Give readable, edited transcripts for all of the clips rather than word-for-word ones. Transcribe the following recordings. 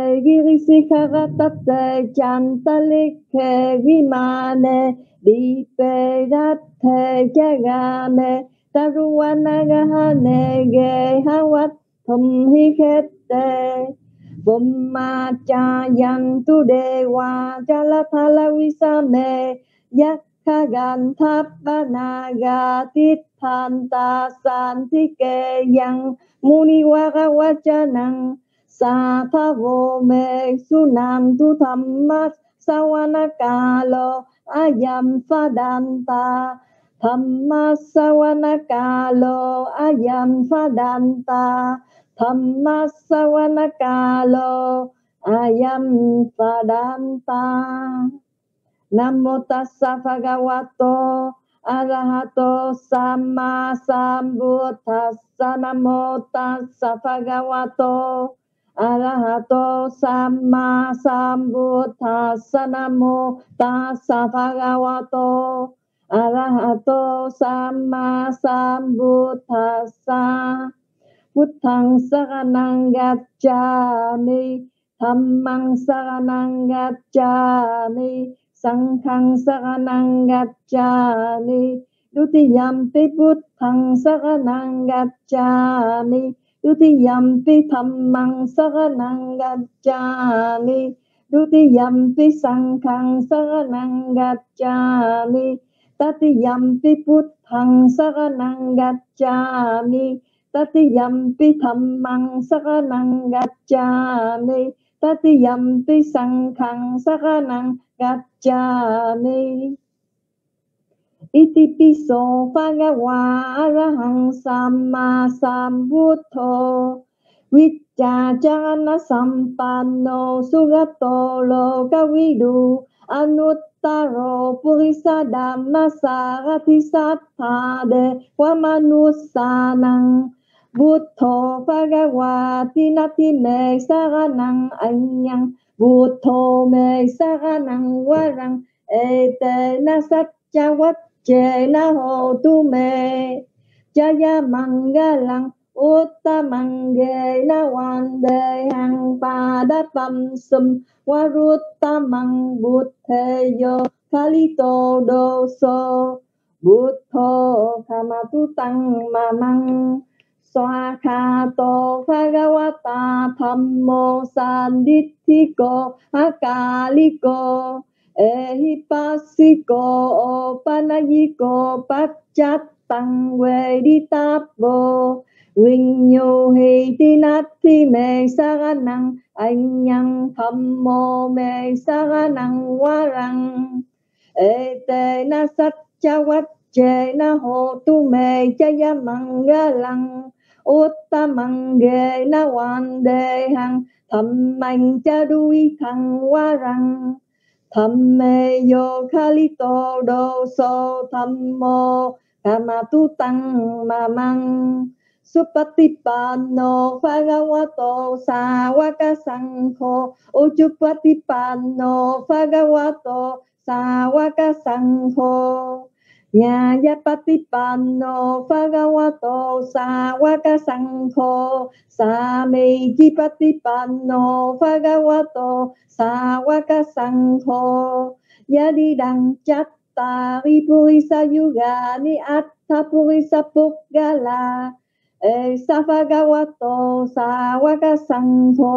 girisikharatate chantalike vimane diperate jagame taruvanagahane gehavat thumhikete Vummachayantu dewa jalathala visame yakkhaganthappanagatithanta santike yang muniwagavacanang Sathavo me sunantu thammas savanakalo ayam fadanta Thammas savanakalo ayam fadanta Thammas savanakalo ayam fadanta Namo tassa bhagavato arahato samma sambuddhassa Namo tassa bhagavato arahato samma sambuddhassa Namo tassa bhagavato arahato samma sambuddhassa Buddhang saranang gacchami Dhammang saranang gacchami Sanghang saranang gacchami Dutiyampi Buddhang saranang gacchami Dutiyampi Dhammang saranang gacchami Dutiyampi Sanghang saranang gacchami Tatiyampi Buddhang saranang gacchami Tatiyampi Dhammang saranang gacchami Tatiyampi Sanghang saranang gacchami Iti piso bhagava arahang samma sambuddho Vicchacana sampanno sugato lokavidu Anuttaro purisadhamma sarati sattade Wamanusanang Buddho bhagavati nati me saranang anyang Buddho me saranang warang ete na satchavacche na hotu me Jaya mangalang uttamangge na vandehang padapam sum waruttamang buddheyo kalito doso Buddho kamatutang mamang Swakato bhagavata dhammo sanditthiko akaliko ehipassiko opanayiko paccatang veditappo Vinyuhi tinati me saranang anyang dhammo me saranang warang ete na satchavacche na hotu me jaya mangalang uttamangge na vandehang dhammang chaduikang warang Dhamme yo kalito doso dhammo kamatutang mamang Supatipanno bhagavato sāvaka saṅkho Ujjupatipanno bhagavato sāvaka saṅkho Nyājapatipanno bhagavato sāvaka saṅkho Samejjipatipanno bhagavato sāvaka saṅkho Yadidang cattari purisa yugani atta purisa puggala Esa bhagavato sāvaka saṅkho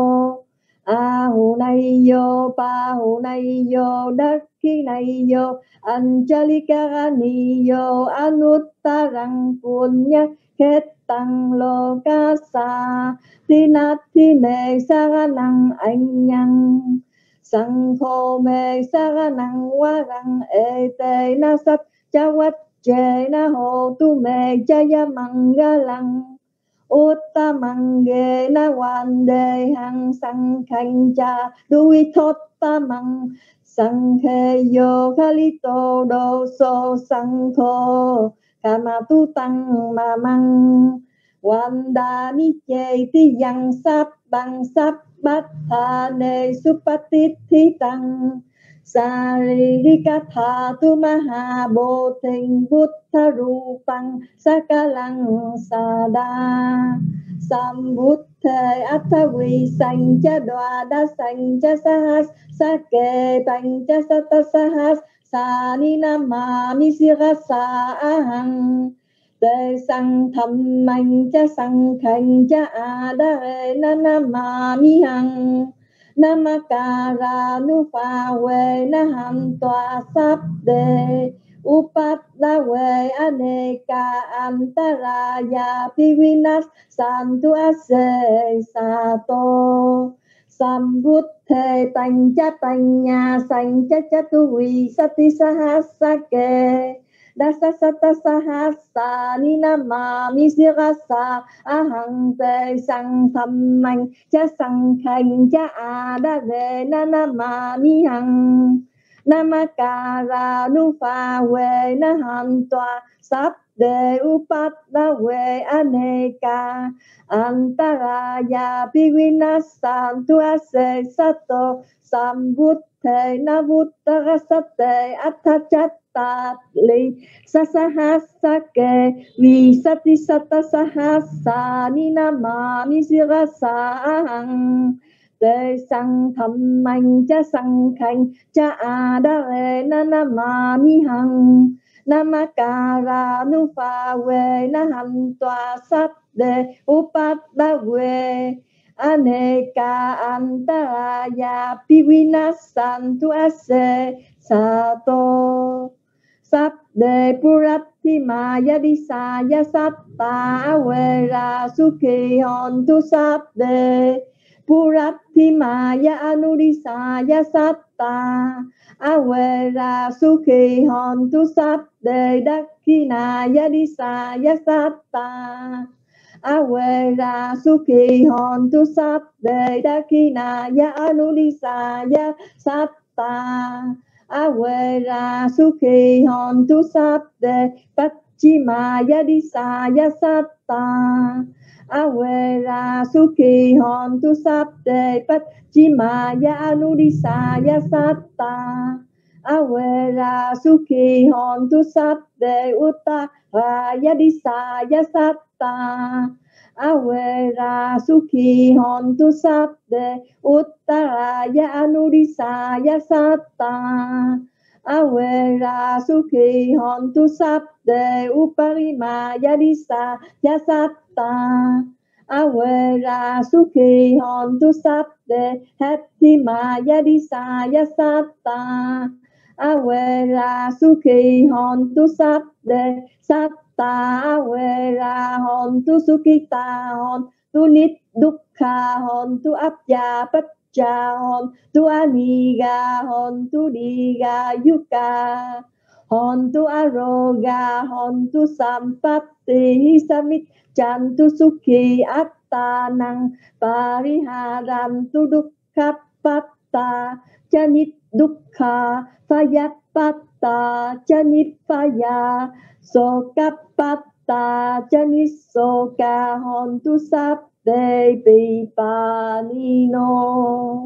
Ahunayyo pahunayyo dakhinayyo Anjalikaraniyo anuttarang punya khetang lokasa Tinati me saranang anyang Saṅkho me saranang warang ete na satchavacche na hotu me jaya mangalang Uttamangge na vandehang sankhang cha duitottamang Saṅkheyo kalito doso saṅkho kamatutang mamang Vandami cheti yang sabbang sabbathane supatithitang Saririkathatu mahabodhin buddha rupang sakalang sada sambuddhe athavi sancha dvada sancha sahas sake pancha satasahas sani namami sirasa ahang Tê sang thầm mạnh cha sang khanh cha adare namami hằng Namakara nupa we naham toa sabde Upada we aneka antaraya pivinas santu ase sato Sambuddhe pancha sancha chatuvi sati sahasake Dasa sata sahasa ni namami sirasa ahang te sang tham mạnh cha sang khanh cha adare na namami hằng Namakara nupa we na ham toa sắp đề upada we aneka antaraya pivinasantu ase sato Sambuddhe navuttara sate athachata li sasahasake visati sata sahasa ni namami sirasa ahang Tê sang thầm mạnh cha sang khanh cha adare na namami hằng Namakara nupa we na ham toa sắp đề upada we aneka antaraya pivinasantu ase sato Sabde purati maya disaya satta awera sukhi hontu sabde Purati maya anudisaya satta awera sukhi hontu sabde dakhinaya disaya satta Awera sukhi hontu sabde dakhinaya anudisaya satta Awera sukhi hontu sabde pachimaya disaya satta Awera sukhi hontu sabde pachimaya anudisaya satta Awera sukhi hontu sabde uttaraya disaya satta Awera sukhi hontu sabde uttaraya anudisaya satta Awera sukhi hontu sabde uparimaya disaya satta Awera sukhi hontu sabde hettimaya disaya satta Awera sukhi hontu sabde satta Awera hontu sukhita hontu nit dukkha hontu apya paccha hontu aniga hontu diga yuka hontu aroga hontu sampatti samit chantu sukhi attanang pariharantu dukkha patta chanit dukkha phayat patta chanit phaya sokapatta chanit soka hontu sabde pipanino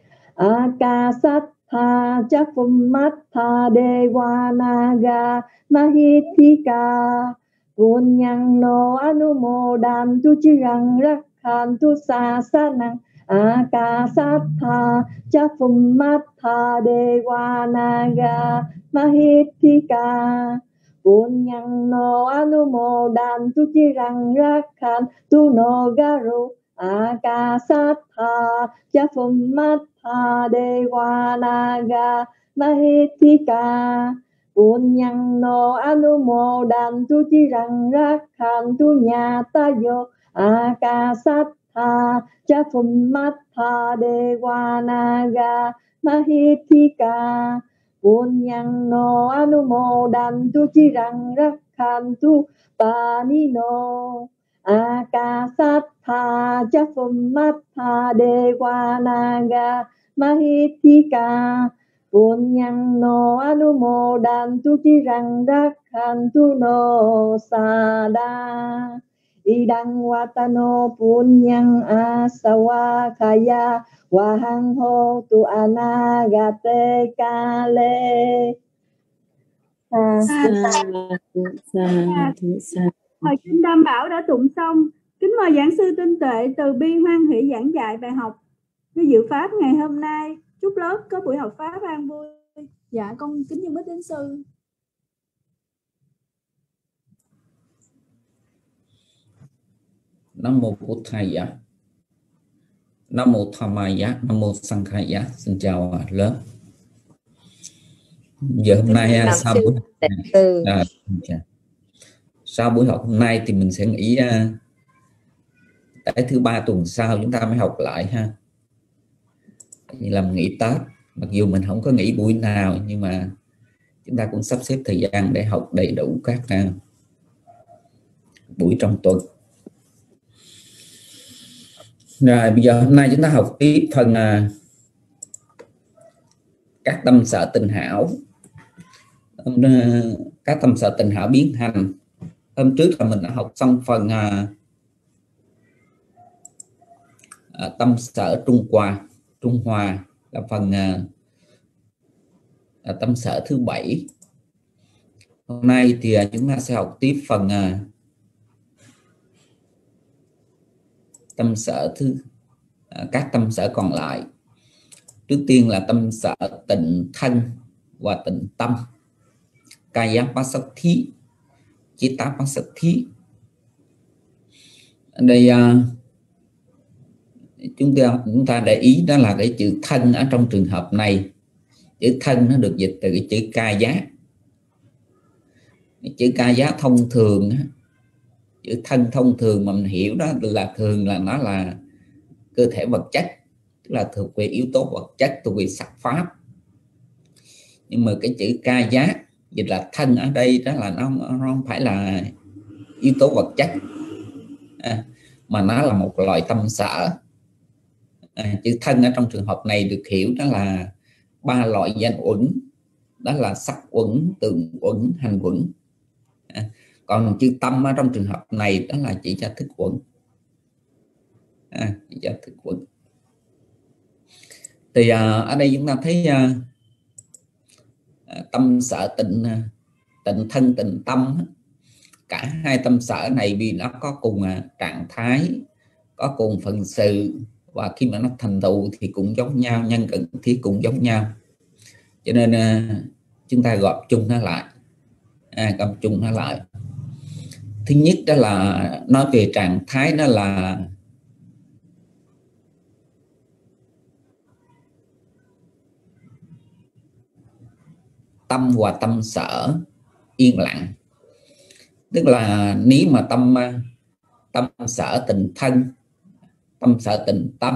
Akasattha cha pummatha devanaga mahithika Punyang no anumodantu chirang rakhantu sasanang Akasattha cha pummatha devanaga mahithika Punyang no anumodantu chirang rakhantu no garu Akasattha cha pummatha devanaga mahithika Punyang no anumodantu chirang rakhantu nyatayo Akasattha cha pummatha devanaga mahithika Punyang no anumodantu chirang rakhantu panino Akasattha cha pummatha devanaga mahithika Punyang no anumodantu chirang rakhantu no sada idang watano punyang asawa kaya wahang ho tu anagate kale. Thời Kinh Tam Bảo đã tụng xong. Kính mời giảng sư Tinh Tuệ từ bi hoan hỷ giảng dạy bài học với dự pháp ngày hôm nay. Chúc lớp có buổi học pháp an vui. Dạ con kính dân bích đến sư. Nam mô Bụt Thầy ạ. Nam mô Tham Mai Giá, Nam mô Sang Khai Giá. Xin chào lớp. Giờ hôm nay sau buổi học hôm nay thì mình sẽ nghĩ tới thứ ba tuần sau chúng ta mới học lại ha. Như là nghỉ Tết, mặc dù mình không có nghỉ buổi nào nhưng mà chúng ta cũng sắp xếp thời gian để học đầy đủ các buổi trong tuần. Rồi bây giờ hôm nay chúng ta học tiếp phần các tâm sở tình hảo. Các tâm sở tình hảo biến thành. Hôm trước là mình đã học xong phần tâm sở trung hòa là phần tâm sở thứ 7. Hôm nay thì chúng ta sẽ học tiếp phần tâm sở các tâm sở còn lại. Trước tiên là tâm sở tịnh thân và tịnh tâm, Kaya Passathi, Chitta Passathi. Ở đây chúng ta để ý đó là cái chữ thân ở trong trường hợp này. Chữ thân nó được dịch từ cái chữ Kaya. Chữ Kaya thông thường, chữ thân thông thường mà mình hiểu đó là thường là nó là cơ thể vật chất, tức là thuộc về yếu tố vật chất, thuộc về sắc pháp. Nhưng mà cái chữ Kaya dịch là thân ở đây đó là nó không phải là yếu tố vật chất, mà nó là một loại tâm sở. Chữ thân ở trong trường hợp này được hiểu đó là 3 loại danh uẩn, đó là sắc uẩn, tượng uẩn, hành uẩn. Còn chữ tâm ở trong trường hợp này đó là chỉ cho thức uẩn, chỉ cho thức uẩn. Thì ở đây chúng ta thấy tâm sở tịnh thân tịnh tâm, cả hai tâm sở này vì nó có cùng trạng thái, có cùng phần sự, và khi mà nó thành tựu thì cũng giống nhau, nhân cần thiết cũng giống nhau, cho nên chúng ta gộp chung nó lại. Thứ nhất đó là nói về trạng thái, đó là tâm và tâm sở yên lặng. Tức là nếu mà tâm sở tịnh thân, tâm sở tịnh tâm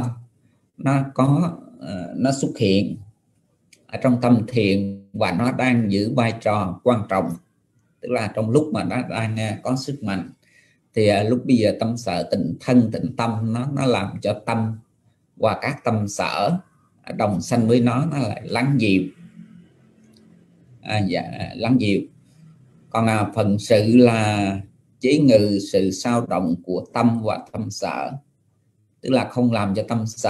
nó xuất hiện ở trong tâm thiền và nó đang giữ vai trò quan trọng, tức là trong lúc mà nó đang có sức mạnh thì lúc bây giờ tâm sở tịnh thân tịnh tâm nó làm cho tâm và các tâm sở đồng sanh với nó lại lắng dịu, lắng dịu. Còn phần sự là chế ngự sự sao động của tâm và tâm sở, tức là không làm cho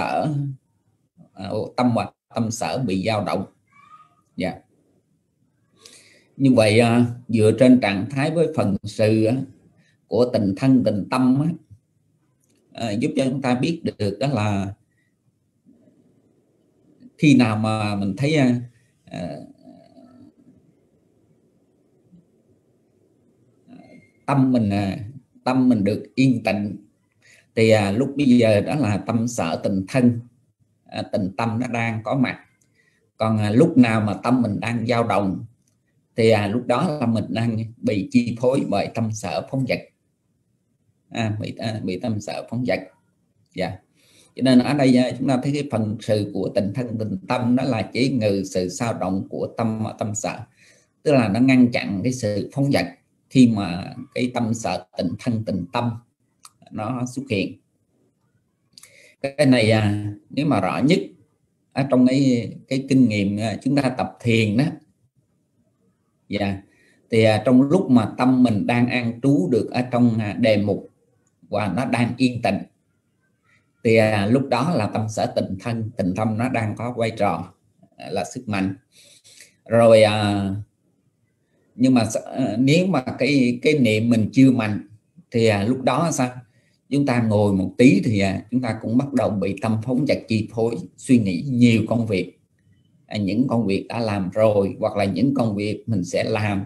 tâm và tâm sở bị dao động. Như vậy dựa trên trạng thái với phần sự của tình thân tình tâm giúp cho chúng ta biết được đó là khi nào mà mình thấy tâm mình được yên tĩnh thì lúc bây giờ đó là tâm sở tình thân tình tâm nó đang có mặt. Còn lúc nào mà tâm mình đang dao động thì lúc đó là mình đang bị chi phối bởi tâm sở phóng dật, bị tâm sở phóng dật. Cho nên ở đây chúng ta thấy cái phần sự của tình thân tình tâm đó là chế ngự sự sao động của tâm và tâm sở, tức là nó ngăn chặn cái sự phóng dật khi mà cái tâm sở tình thân tình tâm nó xuất hiện. Cái này nếu mà rõ nhất ở trong cái kinh nghiệm chúng ta tập thiền đó, thì trong lúc mà tâm mình đang an trú được ở trong đề mục và nó đang yên tĩnh, thì lúc đó là tâm sở tịnh thân, tịnh tâm nó đang có vai trò là sức mạnh. Rồi nhưng mà nếu mà cái niệm mình chưa mạnh thì lúc đó sao? Chúng ta ngồi một tí thì chúng ta cũng bắt đầu bị tâm phóng dật chi phối, suy nghĩ nhiều công việc, những công việc đã làm rồi, hoặc là những công việc mình sẽ làm,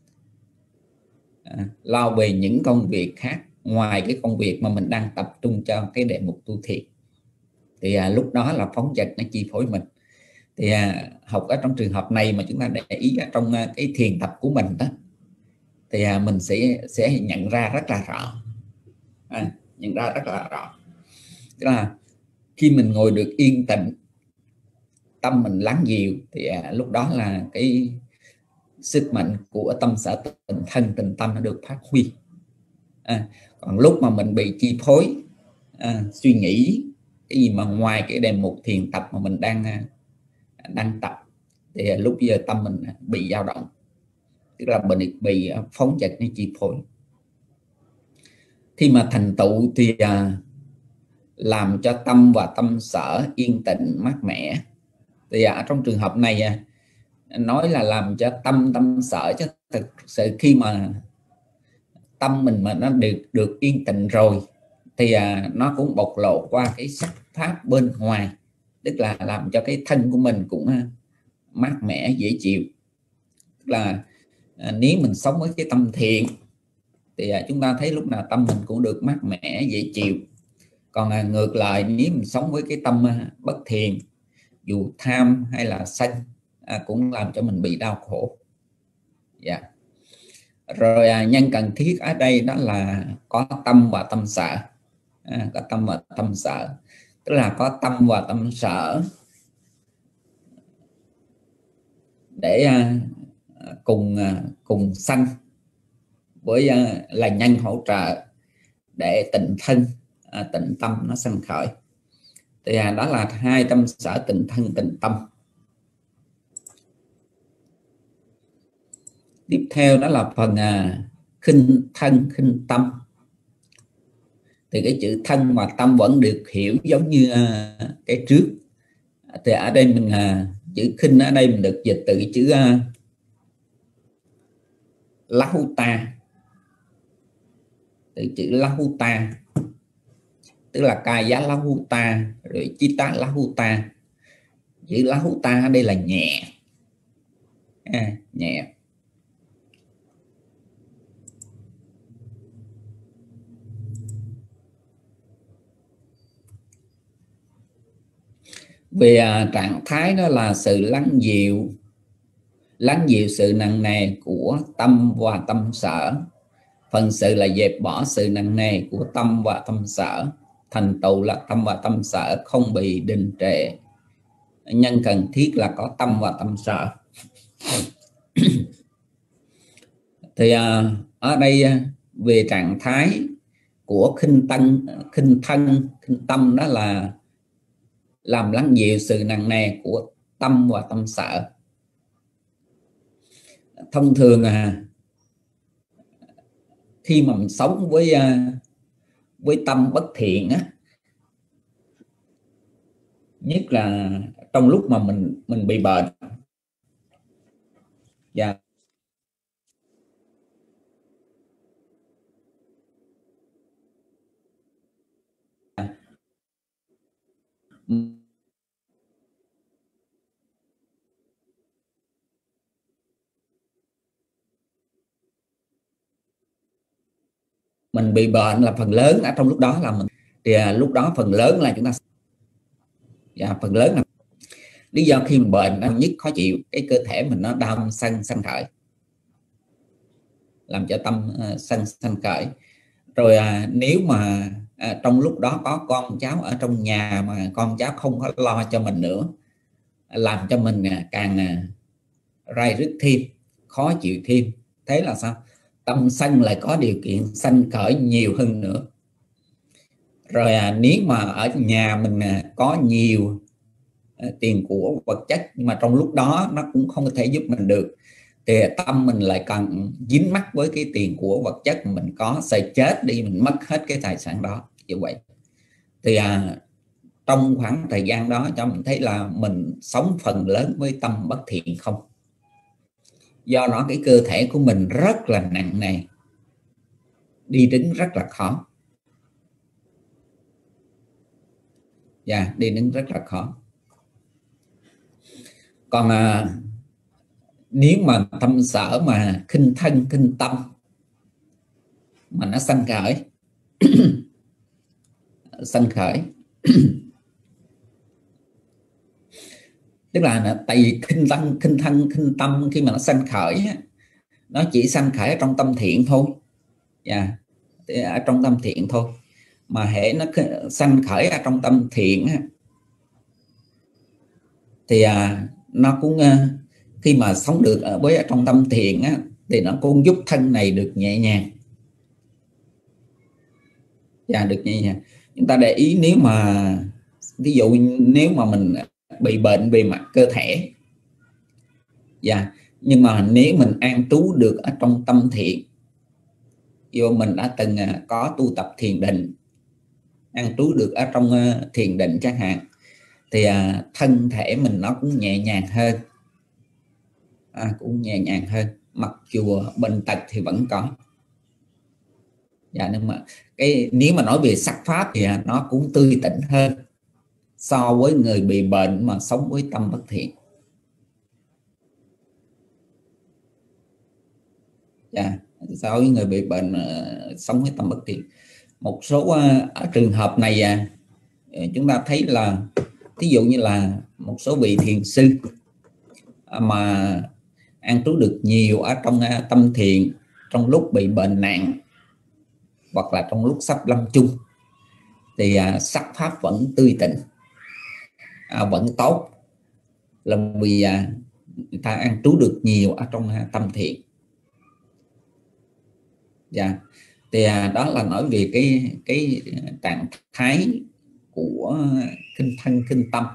lo về những công việc khác ngoài cái công việc mà mình đang tập trung cho cái đề mục tu thiền. Thì lúc đó là phóng dật nó chi phối mình. Thì học ở trong trường hợp này mà chúng ta để ý ở trong cái thiền tập của mình đó, thì mình sẽ nhận ra rất là rõ, nhận ra rất là rõ. Tức là khi mình ngồi được yên tĩnh, tâm mình lắng dịu, thì lúc đó là cái sức mạnh của tâm sở tịnh thân, tịnh tâm nó được phát huy. Còn lúc mà mình bị chi phối suy nghĩ cái gì mà ngoài cái đề mục thiền tập mà mình đang tập, thì lúc giờ tâm mình bị dao động, tức là bị phóng dật hay chi phối. Khi mà thành tựu thì làm cho tâm và tâm sở yên tĩnh mát mẻ. Thì trong trường hợp này nói là làm cho tâm sở, chứ thực sự khi mà tâm mình mà nó được yên tĩnh rồi thì nó cũng bộc lộ qua cái sắc pháp bên ngoài, tức là làm cho cái thân của mình cũng mát mẻ dễ chịu. Tức là nếu mình sống với cái tâm thiện thì chúng ta thấy lúc nào tâm mình cũng được mát mẻ dễ chịu. Còn ngược lại, nếu mình sống với cái tâm bất thiện, dù tham hay là sân cũng làm cho mình bị đau khổ. Rồi nhân cần thiết ở đây đó là có tâm và tâm sở. Có tâm và tâm sở, tức là có tâm và tâm sở để cùng sanh với là nhân hỗ trợ để tịnh thân, tịnh tâm nó sanh khởi. Thì đó là hai tâm sở, tịnh thân, tịnh tâm. Tiếp theo đó là phần khinh thân, khinh tâm. Thì cái chữ thân và tâm vẫn được hiểu giống như cái trước. Thì ở đây mình chữ khinh ở đây mình được dịch từ cái chữ lahuta, từ chữ lahuta, tức là kaya lahuta, rồi chitta lahuta. Chữ lahuta ở đây là nhẹ, nhẹ. Về trạng thái đó là sự lắng dịu sự nặng nề của tâm và tâm sở. Phần sự là dẹp bỏ sự nặng nề của tâm và tâm sở. Thành tựu là tâm và tâm sở không bị đình trệ. Nhân cần thiết là có tâm và tâm sở. Thì ở đây về trạng thái của khinh thân, khinh tâm đó là làm lắng dịu sự nặng nề của tâm và tâm sở. Thông thường khi mà mình sống với tâm bất thiện nhất là trong lúc mà mình bị bệnh, mình bị bệnh là phần lớn ở trong lúc đó là mình, thì lúc đó phần lớn là chúng ta phần lớn là lý do khi mình bệnh nó nhất khó chịu, cái cơ thể mình nó đau sân khởi, làm cho tâm sân khởi. Rồi nếu mà trong lúc đó có con cháu ở trong nhà mà con cháu không có lo cho mình nữa, làm cho mình càng rai rứt thêm, khó chịu thêm. Thế là sao? Tâm sân lại có điều kiện sanh khởi nhiều hơn nữa. Rồi nếu mà ở nhà mình có nhiều tiền của vật chất nhưng mà trong lúc đó nó cũng không có thể giúp mình được, thì tâm mình lại còn dính mắc với cái tiền của vật chất mình có, sẽ chết đi mình mất hết cái tài sản đó như vậy. Thì trong khoảng thời gian đó cho mình thấy là mình sống phần lớn với tâm bất thiện không. Do đó cái cơ thể của mình rất là nặng nề, đi đứng rất là khó. Đi đứng rất là khó. Còn nếu mà tâm sở mà khinh thân khinh tâm mà nó sanh khởi sanh khởi tức là tại vì khinh thân khinh tâm khi mà nó sanh khởi nó chỉ sanh khởi ở trong tâm thiện thôi, ở trong tâm thiện thôi. Mà hễ nó sanh khởi ở trong tâm thiện thì nó cũng khi mà sống được với trong tâm thiện thì nó cũng giúp thân này được nhẹ nhàng, được nhẹ nhàng. Chúng ta để ý, nếu mà ví dụ nếu mà mình bị bệnh về mặt cơ thể, nhưng mà nếu mình an trú được ở trong tâm thiện, dù mình đã từng có tu tập thiền định, an trú được ở trong thiền định chẳng hạn, thì thân thể mình nó cũng nhẹ nhàng hơn, cũng nhẹ nhàng hơn, mặc dù bệnh tật thì vẫn có. Nhưng mà nếu mà nói về sắc pháp thì nó cũng tươi tỉnh hơn so với người bị bệnh mà sống với tâm bất thiện. So với người bị bệnh sống với tâm bất thiện. Một số ở trường hợp này chúng ta thấy là ví dụ như là một số vị thiền sư mà an trú được nhiều ở trong tâm thiện trong lúc bị bệnh nặng hoặc là trong lúc sắp lâm chung, thì sắc pháp vẫn tươi tỉnh, vẫn tốt, là vì người ta an trú được nhiều ở trong tâm thiện. Thì đó là nói về cái trạng thái của khinh thân khinh tâm.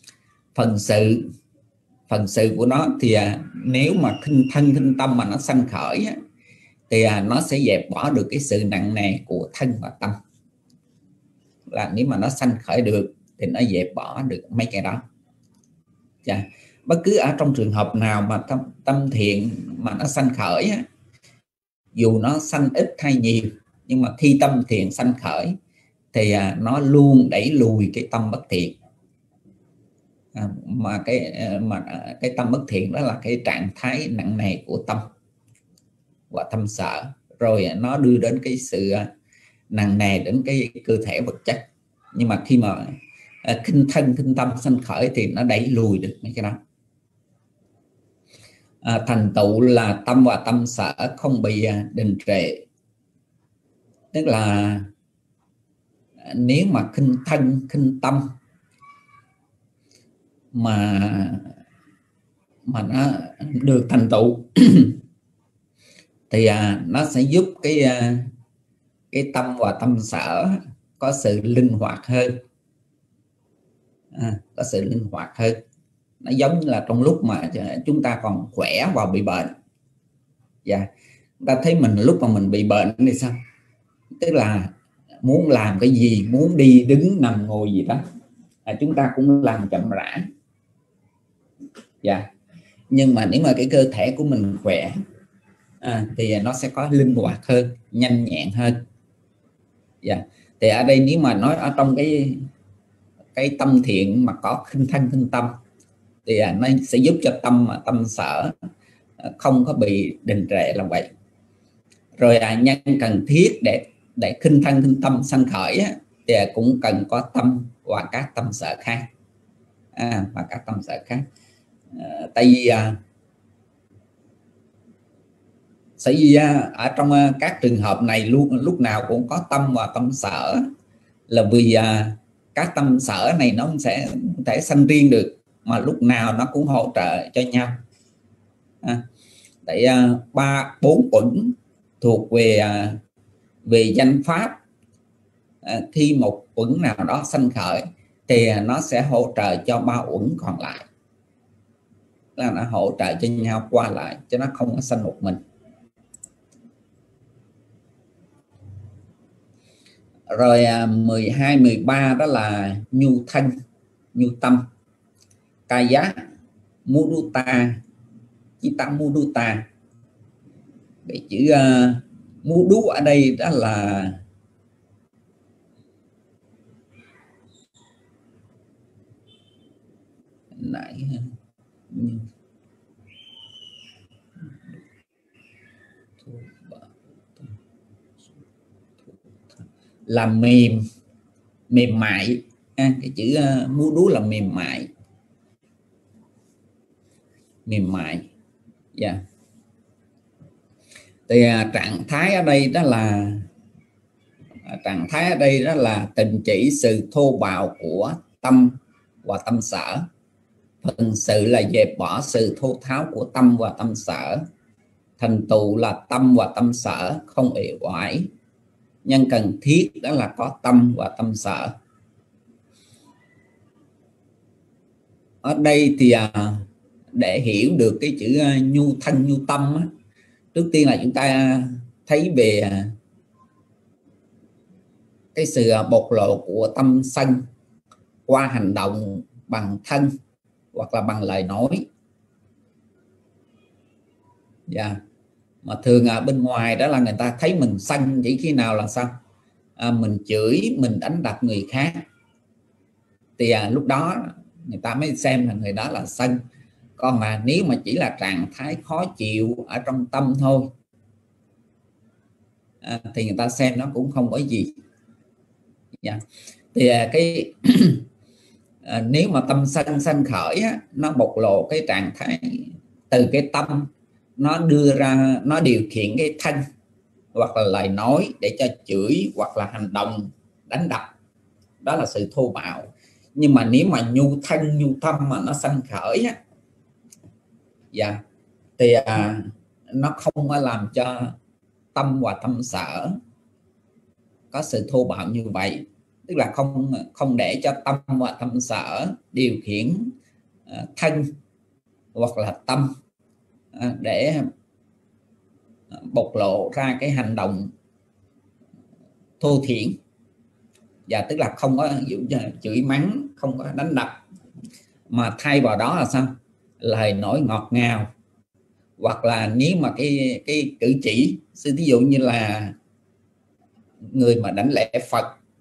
Phần sự của nó thì nếu mà khinh thân khinh tâm mà nó sanh khởi thì nó sẽ dẹp bỏ được cái sự nặng nề của thân và tâm. Là nếu mà nó sanh khởi được thì nó dẹp bỏ được mấy cái đó. Bất cứ ở trong trường hợp nào mà tâm thiện mà nó sanh khởi, dù nó sanh ít hay nhiều, nhưng mà khi tâm thiện sanh khởi thì nó luôn đẩy lùi cái tâm bất thiện. Mà cái tâm bất thiện đó là cái trạng thái nặng nề của tâm và tâm sở, rồi nó đưa đến cái sự nặng nề đến cái cơ thể vật chất. Nhưng mà khi mà khinh thân khinh tâm sanh khởi thì nó đẩy lùi được mấy cái đó. Thành tựu là tâm và tâm sở không bị đình trệ. Tức là nếu mà khinh thân khinh tâm mà nó được thành tựu thì nó sẽ giúp cái tâm và tâm sở có sự linh hoạt hơn, có sự linh hoạt hơn. Nó giống như là trong lúc mà chúng ta còn khỏe và bị bệnh. Ta thấy mình lúc mà mình bị bệnh thì sao? Tức là muốn làm cái gì, muốn đi đứng nằm ngồi gì đó, chúng ta cũng làm chậm rãi. Nhưng mà nếu mà cái cơ thể của mình khỏe thì nó sẽ có linh hoạt hơn, nhanh nhẹn hơn. Thì ở đây nếu mà nói ở trong cái tâm thiện mà có khinh thân khinh tâm thì nó sẽ giúp cho tâm sở không có bị đình trệ là vậy. Rồi nhân cần thiết để khinh thân khinh tâm sanh khởi thì cũng cần có tâm và các tâm sở khác. Và các tâm sở khác. Tại vì ở trong các trường hợp này lúc nào cũng có tâm và tâm sở, là vì các tâm sở này nó không thể sanh riêng được, mà lúc nào nó cũng hỗ trợ cho nhau. Tại 4 uẩn thuộc về danh pháp, khi một uẩn nào đó sanh khởi thì nó sẽ hỗ trợ cho 3 uẩn còn lại. là nó hỗ trợ cho nhau qua lại, cho nó không có sanh một mình. Rồi 12, 13 đó là nhu thân, nhu tâm. Kaya mudutta, chitta mudutta. Cái chữ mudu ở đây đó là nãy là mềm, mềm mại. Cái chữ mudu là mềm mại, mềm mại. Dạ. Thì trạng thái ở đây đó là tình chỉ sự thô bạo của tâm và tâm sở. Phần sự là dẹp bỏ sự thô tháo của tâm và tâm sở. Thành tựu là tâm và tâm sở không uể oải. Nhân cần thiết đó là có tâm và tâm sở. Ở đây thì để hiểu được cái chữ nhu thân, nhu tâm á, trước tiên là chúng ta thấy về cái sự bộc lộ của tâm sân qua hành động bằng thân hoặc là bằng lời nói. Dạ. Mà thường bên ngoài đó là người ta thấy mình sân chỉ khi nào là sao? Mình chửi, mình đánh đập người khác, thì lúc đó người ta mới xem là người đó là sân. Còn nếu mà chỉ là trạng thái khó chịu ở trong tâm thôi thì người ta xem nó cũng không có gì. Dạ. Thì cái nếu mà tâm sân sanh khởi á, nó bộc lộ cái trạng thái từ cái tâm, nó đưa ra, nó điều khiển cái thân hoặc là lời nói để cho chửi hoặc là hành động đánh đập, đó là sự thô bạo. Nhưng mà nếu mà nhu thân, nhu tâm mà nó sanh khởi á, dạ, thì nó không có làm cho tâm và tâm sở có sự thô bạo như vậy. Tức là không để cho tâm và tâm sở điều khiển thân hoặc là tâm để bộc lộ ra cái hành động thô thiển. Và tức là không có chửi mắng, không có đánh đập, mà thay vào đó là sao? Lời nói ngọt ngào, hoặc là nếu mà cái cử chỉ, ví dụ như là người mà đảnh lễ Phật,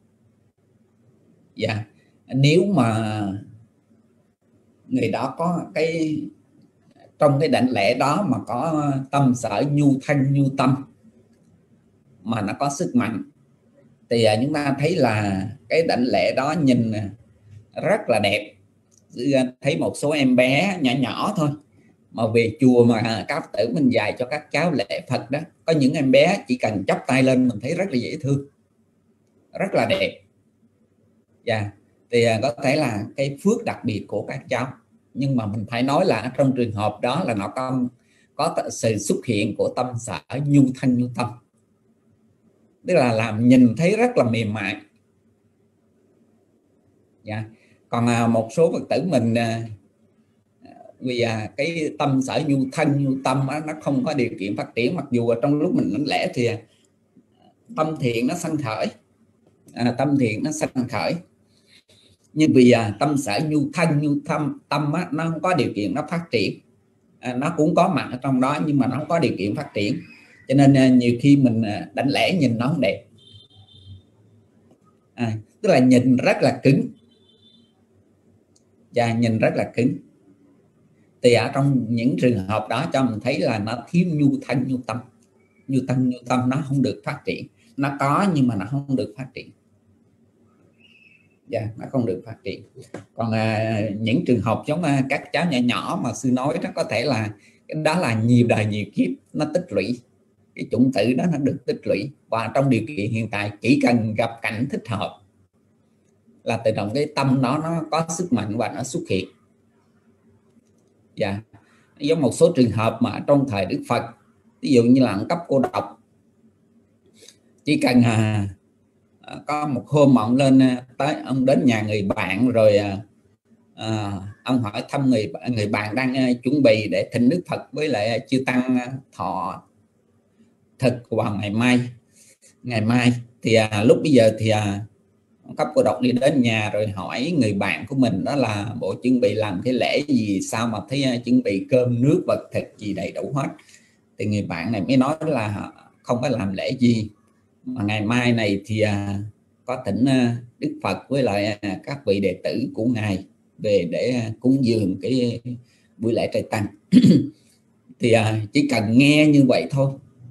dạ, nếu mà người đó có cái trong cái đảnh lễ đó mà có tâm sở nhu thân, nhu tâm mà nó có sức mạnh, thì chúng ta thấy là cái đảnh lễ đó nhìn rất là đẹp. Thấy một số em bé nhỏ nhỏ thôi mà về chùa mà các tử mình dạy cho các cháu lễ Phật đó, có những em bé chỉ cần chắp tay lên mình thấy rất là dễ thương, rất là đẹp. Dạ. Thì có thể là cái phước đặc biệt của các cháu, nhưng mà mình phải nói là trong trường hợp đó là nó có sự xuất hiện của tâm sở nhu thân, nhu tâm, tức là làm nhìn thấy rất là mềm mại. Dạ. Còn một số Phật tử mình vì cái tâm sở nhu thân, nhu tâm nó không có điều kiện phát triển, mặc dù trong lúc mình đảnh lễ thì tâm thiện nó sanh khởi, tâm thiện nó sanh khởi, nhưng vì tâm sở nhu thân, nhu tâm nó không có điều kiện nó phát triển. Nó cũng có mặt ở trong đó nhưng mà nó không có điều kiện phát triển, cho nên nhiều khi mình đảnh lễ nhìn nó không đẹp, tức là nhìn rất là cứng. Và nhìn rất là cứng. Thì ở trong những trường hợp đó cho mình thấy là nó thiếu nhu thân, nhu tâm. Nhu thân, nhu tâm nó không được phát triển. Nó có nhưng mà nó không được phát triển. Nó không được phát triển. Còn những trường hợp giống các cháu nhỏ nhỏ mà sư nói đó, có thể là cái đó là nhiều đời nhiều kiếp nó tích lũy. Cái chủng tử đó nó được tích lũy, và trong điều kiện hiện tại chỉ cần gặp cảnh thích hợp là tự động cái tâm nó có sức mạnh và nó xuất hiện. Giống một số trường hợp mà trong thời Đức Phật, ví dụ như là cấp cô độc, chỉ cần có một hôm ông lên tới, ông đến nhà người bạn rồi ông hỏi thăm người bạn đang chuẩn bị để thỉnh Đức Phật với lại chư tăng thọ thực vào ngày mai thì lúc bây giờ thì cấp cô độc đi đến nhà rồi hỏi người bạn của mình đó là bộ chuẩn bị làm cái lễ gì, sao mà thấy chuẩn bị cơm nước vật thịt gì đầy đủ hết. Thì người bạn này mới nói là không có làm lễ gì, mà ngày mai này thì có thỉnh Đức Phật với lại các vị đệ tử của ngài về để cúng dường cái buổi lễ trai tăng. Thì chỉ cần nghe như vậy thôi,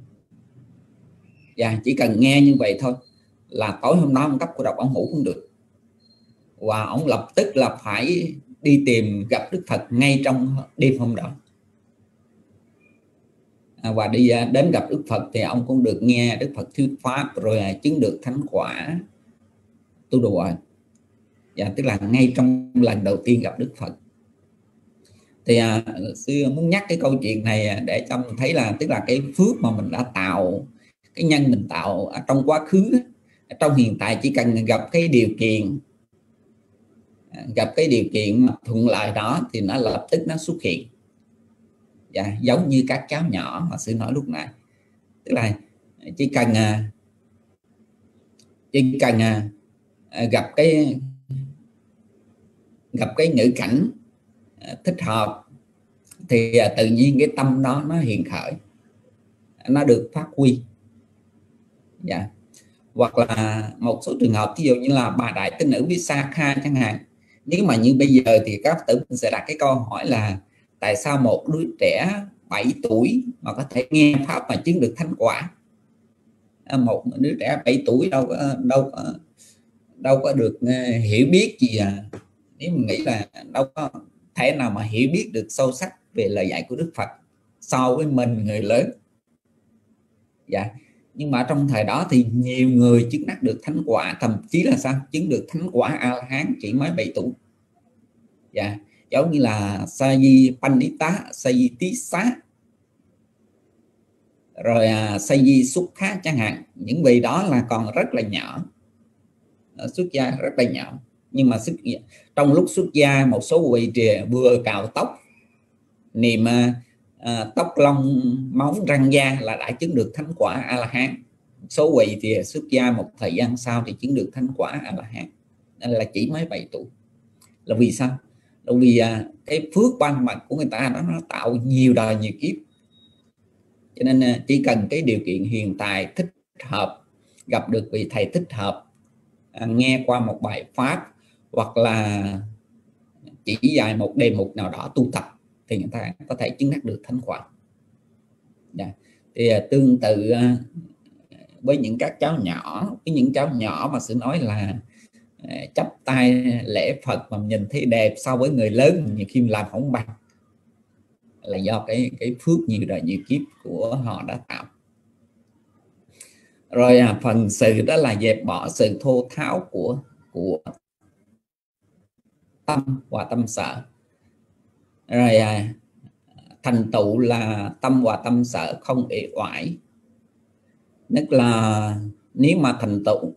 chỉ cần nghe như vậy thôi là tối hôm đó ông cấp cô độc ông ngủ không được, và ông lập tức là phải đi tìm gặp Đức Phật ngay trong đêm hôm đó. Và đi đến gặp Đức Phật thì ông cũng được nghe Đức Phật thuyết pháp rồi chứng được thánh quả tu đồ. Tức là ngay trong lần đầu tiên gặp Đức Phật. Thì sư muốn nhắc cái câu chuyện này để cho mình thấy là tức là cái phước mà mình đã tạo, cái nhân mình tạo ở trong quá khứ, trong hiện tại chỉ cần gặp cái điều kiện mà thuận lợi đó thì nó lập tức nó xuất hiện. Giống như các cháu nhỏ mà sư nói lúc nãy, tức là chỉ cần gặp cái ngữ cảnh thích hợp thì tự nhiên cái tâm đó nó hiện khởi, nó được phát huy. Hoặc là một số trường hợp ví dụ như là bà đại tinh nữ Visakha chẳng hạn. Nếu mà như bây giờ thì các tử sẽ đặt cái câu hỏi là tại sao một đứa trẻ 7 tuổi mà có thể nghe pháp mà chứng được thánh quả? Một đứa trẻ 7 tuổi đâu có được hiểu biết gì nếu mình nghĩ là đâu có thể nào mà hiểu biết được sâu sắc về lời dạy của Đức Phật so với mình người lớn. Nhưng mà trong thời đó thì nhiều người chứng đắc được thánh quả, thậm chí là sao chứng được thánh quả A-la-hán chỉ mới 7 tuổi. Giống như là Saji Pandita, Saji Tissa, rồi Saji Sukha chẳng hạn. Những vị đó là còn rất là nhỏ, xuất gia rất là nhỏ. Nhưng mà trong lúc xuất gia, một số vị vừa cạo tóc, niệm tóc lông móng răng da là đã chứng được thánh quả A-la-hán. Số vị thì xuất gia một thời gian sau thì chứng được thánh quả A-la-hán, nên là chỉ mới 7 tuổi. Là vì sao? Là vì cái phước ban mật của người ta đó, nó tạo nhiều đời nhiều kiếp. Cho nên chỉ cần cái điều kiện hiện tại thích hợp, gặp được vị thầy thích hợp, nghe qua một bài pháp hoặc là chỉ dạy một đề mục nào đó tu tập thì người ta có thể chứng đắc được thánh quả. Thì tương tự với những các cháu nhỏ, mà sự nói là chắp tay lễ Phật mà nhìn thấy đẹp so với người lớn nhiều khi làm không bằng, là do cái phước nhiều đời nhiều kiếp của họ đã tạo. Rồi phần sự đó là dẹp bỏ sự thô tháo của tâm và tâm sở. Rồi thành tựu là tâm và tâm sở không uể oải. Tức là nếu mà thành tựu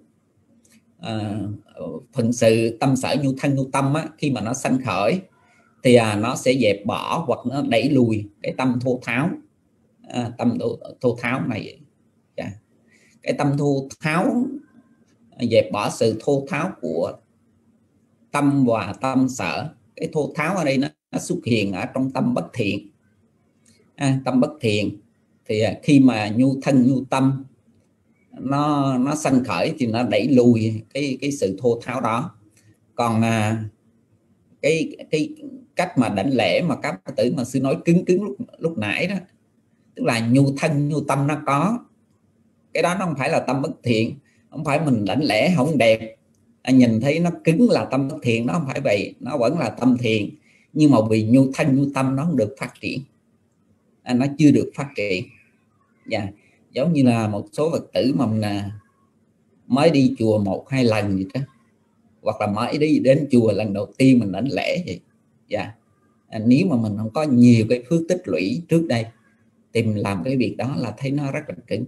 phần sự tâm sở nhu thân nhu tâm á, khi mà nó sanh khởi thì nó sẽ dẹp bỏ hoặc nó đẩy lùi cái tâm thô tháo. Tâm thô tháo này, cái tâm thô tháo, dẹp bỏ sự thô tháo của tâm và tâm sở. Cái thô tháo ở đây nó xuất hiện ở trong tâm bất thiện. Tâm bất thiện thì khi mà nhu thân nhu tâm nó sanh khởi thì nó đẩy lùi cái sự thô tháo đó. Còn cái cách mà đảnh lễ mà các tử mà sư nói cứng lúc nãy đó, tức là nhu thân nhu tâm nó có, cái đó nó không phải là tâm bất thiện. Không phải mình đảnh lễ không đẹp, nhìn thấy nó cứng là tâm bất thiện, nó không phải vậy, nó vẫn là tâm thiện. Nhưng mà vì nhu thân nhu tâm nó không được phát triển, nó chưa được phát triển. Giống như là một số Phật tử mà mình mới đi chùa 1-2 lần gì đó, hoặc là mới đi đến chùa lần đầu tiên mình đảnh lễ vậy. Nếu mà mình không có nhiều cái phước tích lũy trước đây thì mình làm cái việc đó là thấy nó rất là cứng.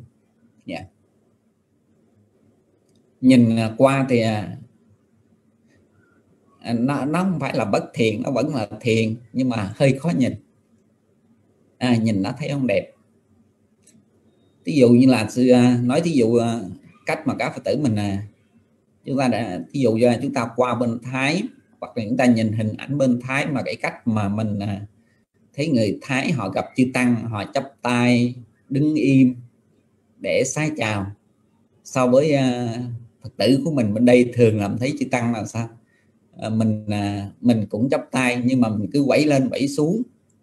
Nhìn qua thì nó không phải là bất thiện, nó vẫn là thiện nhưng mà hơi khó nhìn, nhìn nó thấy không đẹp. Ví dụ như là sư nói thí dụ cách mà các Phật tử mình chúng ta đã, ví dụ chúng ta qua bên Thái hoặc là chúng ta nhìn hình ảnh bên Thái mà cái cách mà mình thấy người Thái họ gặp chư tăng họ chắp tay đứng im để xá chào, so với Phật tử của mình bên đây thường làm thấy chư tăng là sao, mình cũng chắp tay nhưng mà mình cứ quẩy lên quẩy xuống.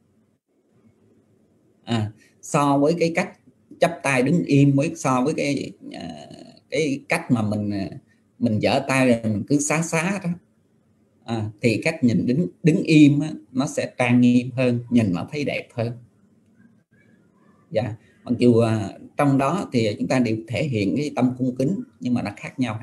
So với cái cách chắp tay đứng im với so với cái cách mà mình giở tay rồi mình cứ xá đó, thì cách nhìn đứng im á, nó sẽ trang nghiêm hơn, nhìn nó thấy đẹp hơn. Dạ, mặc dù trong đó thì chúng ta đều thể hiện cái tâm cung kính nhưng mà nó khác nhau.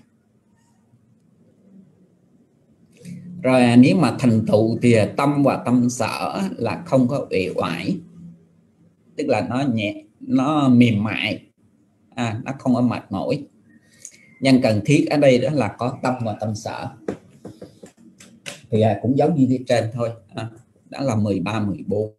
Rồi nếu mà thành tựu thì tâm và tâm sở là không có uể oải, tức là nó nhẹ, nó mềm mại, nó không có mệt mỏi. Nhân cần thiết ở đây đó là có tâm và tâm sở, thì cũng giống như cái trên thôi, đó là 13, 14.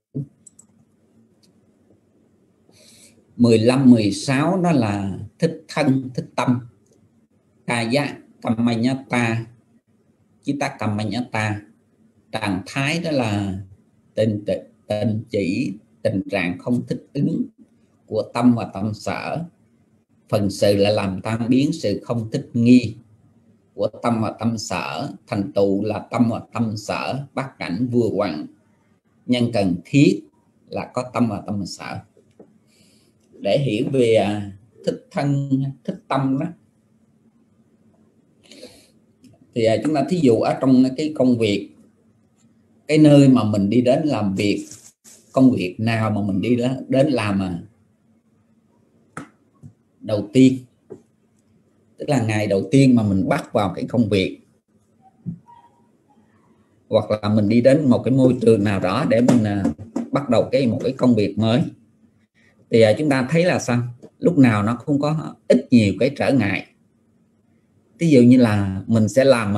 15, 16 đó là thích thân, thích tâm. Kaya Kamanyata, Chitta Kamanyata. Trạng thái đó là tình chỉ, tình trạng không thích ứng của tâm và tâm sở. Phần sự là làm tan biến sự không thích nghi của tâm và tâm sở. Thành tựu là tâm và tâm sở bắt cảnh vừa hoàng. Nhân cần thiết là có tâm và tâm sở. Để hiểu về thích thân, thích tâm đó, thì chúng ta thí dụ ở trong cái công việc, cái nơi mà mình đi đến làm việc, công việc nào mà mình đi đến làm đầu tiên, tức là ngày đầu tiên mà mình bắt vào cái công việc, hoặc là mình đi đến một cái môi trường nào đó để mình bắt đầu một cái công việc mới, thì chúng ta thấy là sao, lúc nào nó cũng có ít nhiều cái trở ngại. Ví dụ như là mình sẽ làm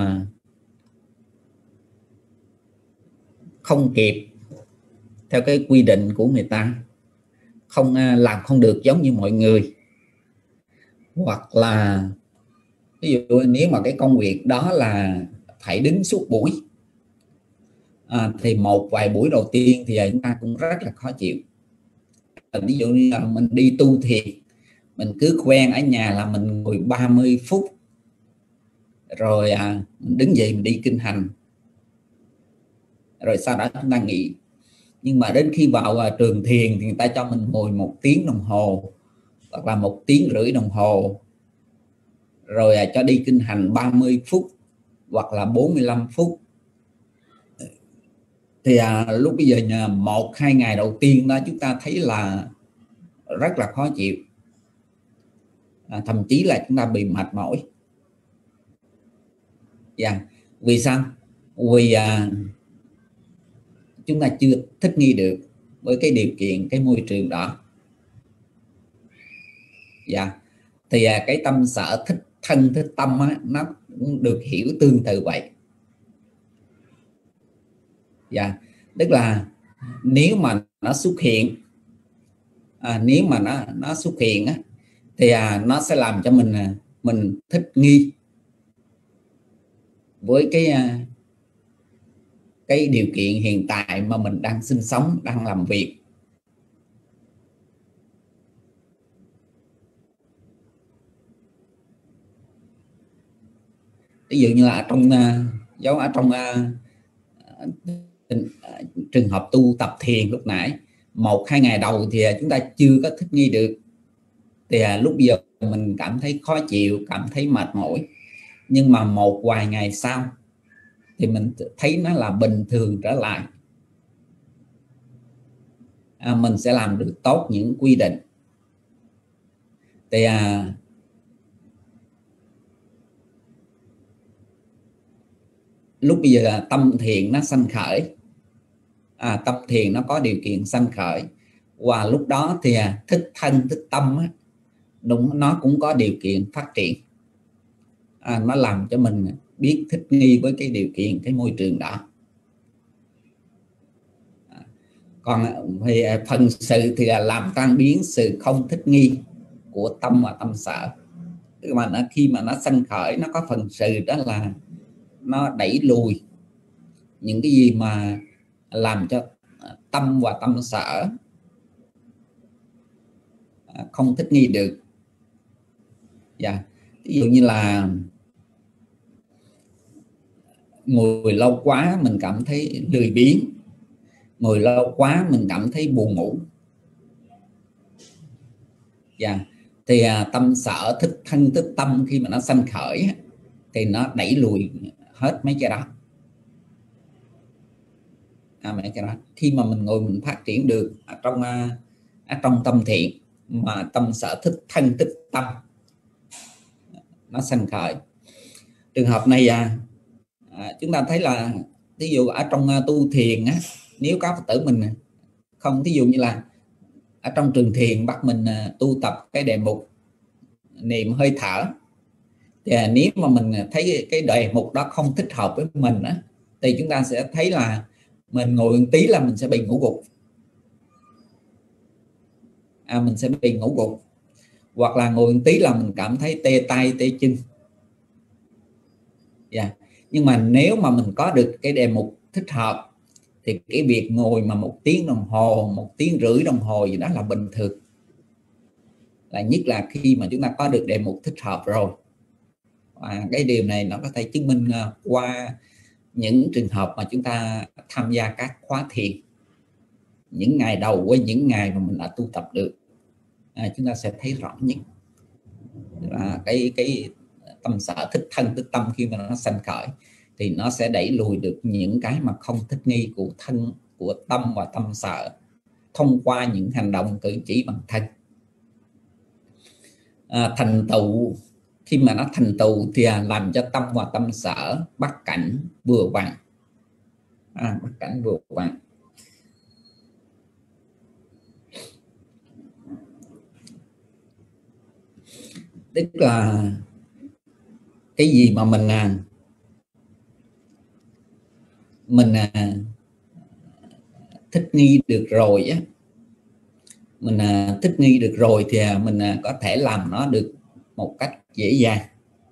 không kịp theo cái quy định của người ta, không làm không được giống như mọi người, hoặc là ví dụ nếu mà cái công việc đó là phải đứng suốt buổi, thì một vài buổi đầu tiên thì chúng ta cũng rất là khó chịu. Ví dụ như là mình đi tu thiền, mình cứ quen ở nhà là mình ngồi 30 phút rồi mình đứng dậy mình đi kinh hành, rồi sau đó chúng ta nghỉ. Nhưng mà đến khi vào trường thiền thì người ta cho mình ngồi 1 tiếng đồng hồ hoặc là 1 tiếng rưỡi đồng hồ, rồi cho đi kinh hành 30 phút hoặc là 45 phút. Thì lúc bây giờ 1-2 ngày đầu tiên đó chúng ta thấy là rất là khó chịu, thậm chí là chúng ta bị mệt mỏi. Vì sao? Vì chúng ta chưa thích nghi được với cái điều kiện, cái môi trường đó. Thì cái tâm sở thích thân, thích tâm á, nó cũng được hiểu tương tự vậy. Tức là nếu mà nó xuất hiện, nếu mà nó xuất hiện á, thì nó sẽ làm cho mình thích nghi với cái điều kiện hiện tại mà mình đang sinh sống, đang làm việc. Ví dụ như là ở trong trường hợp tu tập thiền lúc nãy, 1-2 ngày đầu thì chúng ta chưa có thích nghi được, thì lúc bây giờ mình cảm thấy khó chịu, cảm thấy mệt mỏi. Nhưng mà một vài ngày sau thì mình thấy nó là bình thường trở lại, mình sẽ làm được tốt những quy định. Thì lúc bây giờ tâm thiện nó sanh khởi, tâm thiện nó có điều kiện sanh khởi, và lúc đó thì thích thân, thích tâm đúng, nó cũng có điều kiện phát triển. Nó làm cho mình biết thích nghi với cái điều kiện, cái môi trường đó. Còn về phần sự thì là làm tan biến sự không thích nghi của tâm và tâm sở. Tức là khi mà nó sanh khởi, nó có phần sự, đó là nó đẩy lùi những cái gì mà làm cho tâm và tâm sở không thích nghi được. Ví dụ như là ngồi lâu quá mình cảm thấy lười biếng, ngồi lâu quá mình cảm thấy buồn ngủ. Thì tâm sở thích thân tức tâm khi mà nó sanh khởi thì nó đẩy lùi hết mấy cái đó. Mấy cái đó khi mà mình ngồi mình phát triển được trong tâm thiện, mà tâm sở thích thân tức tâm nó sanh khởi. Trường hợp này chúng ta thấy là ví dụ ở trong tu thiền nếu có Phật tử mình không, ví dụ như là ở trong trường thiền bắt mình tu tập cái đề mục niệm hơi thở, thì nếu mà mình thấy cái đề mục đó không thích hợp với mình thì chúng ta sẽ thấy là mình ngồi một tí là mình sẽ bị ngủ gục. Mình sẽ bị ngủ gục, hoặc là ngồi một tí là mình cảm thấy tê tay tê chân. Nhưng mà nếu mà mình có được cái đề mục thích hợp thì cái việc ngồi mà 1 tiếng đồng hồ, 1 tiếng rưỡi đồng hồ gì đó là bình thường. Là nhất là khi mà chúng ta có được đề mục thích hợp rồi. Cái điều này nó có thể chứng minh qua những trường hợp mà chúng ta tham gia các khóa thiền, những ngày đầu với những ngày mà mình đã tu tập được, chúng ta sẽ thấy rõ nhất là cái tâm sở thích thân tức tâm khi mà nó sanh khởi thì nó sẽ đẩy lùi được những cái mà không thích nghi của thân, của tâm và tâm sở thông qua những hành động cử chỉ bằng thân. Thành tựu, khi mà nó thành tựu thì làm cho tâm và tâm sở bắt cảnh vừa vặn. Bắt cảnh vừa vặn. Tức là cái gì mà mình thích nghi được rồi mình thích nghi được rồi thì mình có thể làm nó được một cách dễ dàng,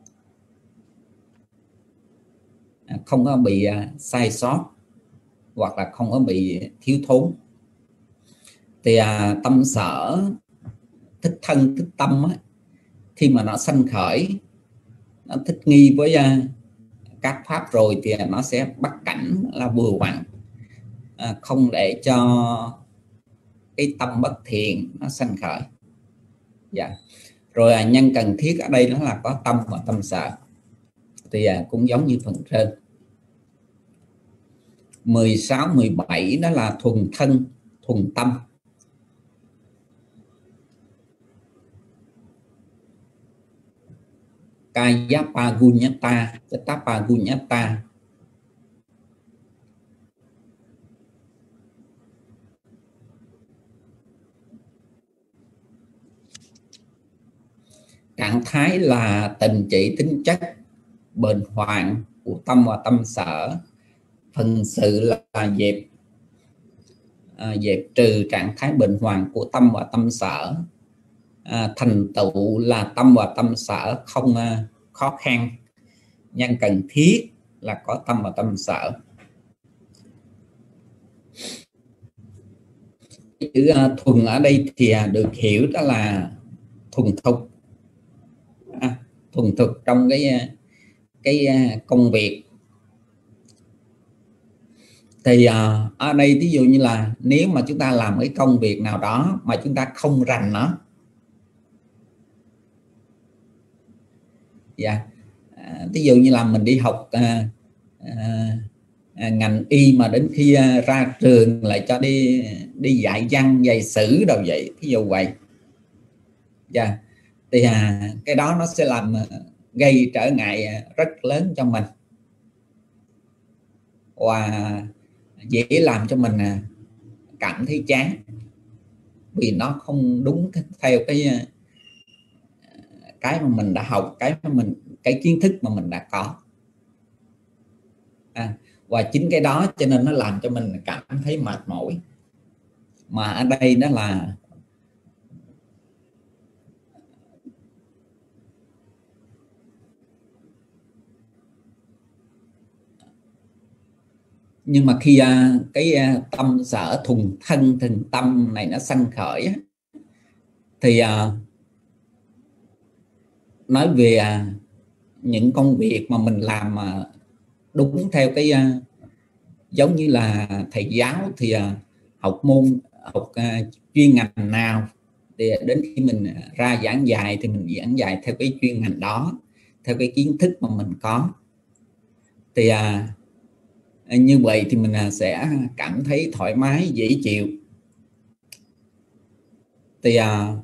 không có bị sai sót hoặc là không có bị thiếu thốn. Thì tâm sở thích thân thích tâm khi mà nó sanh khởi, nó thích nghi với các pháp rồi thì nó sẽ bắt cảnh là vừa vặn, không để cho cái tâm bất thiện nó sanh khởi. Rồi nhân cần thiết ở đây đó là có tâm và tâm sở, thì cũng giống như phần trên. 16, 17 đó là thuần thân, thuần tâm. Kaya pagunyata, chitta pagunyata. Trạng thái là tình trị tính chất bền hoạn của tâm và tâm sở. Phần sự là dẹp trừ trạng thái bền hoạn của tâm và tâm sở. Thành tựu là tâm và tâm sở không khó khăn. Nhân cần thiết là có tâm và tâm sở. Chữ thuần ở đây thì được hiểu đó là thuần thục, thuần thục trong cái công việc. Thì ở đây ví dụ như là nếu mà chúng ta làm cái công việc nào đó mà chúng ta không rành nó, ví dụ như là mình đi học ngành y mà đến khi ra trường lại cho đi dạy văn dạy sử đâu vậy, ví dụ vậy. Thì cái đó nó sẽ làm gây trở ngại rất lớn cho mình, và dễ làm cho mình cảm thấy chán, vì nó không đúng theo cái mà mình đã học, cái kiến thức mà mình đã có. Và chính cái đó cho nên nó làm cho mình cảm thấy mệt mỏi. Mà ở đây đó là nhưng mà khi cái tâm sở thuần thân thường tâm này nó sanh khởi á, thì nói về những công việc mà mình làm đúng theo cái giống như là thầy giáo thì học chuyên ngành nào thì đến khi mình ra giảng dạy thì mình giảng dạy theo cái chuyên ngành đó, theo cái kiến thức mà mình có. Thì như vậy thì mình sẽ cảm thấy thoải mái dễ chịu. Thì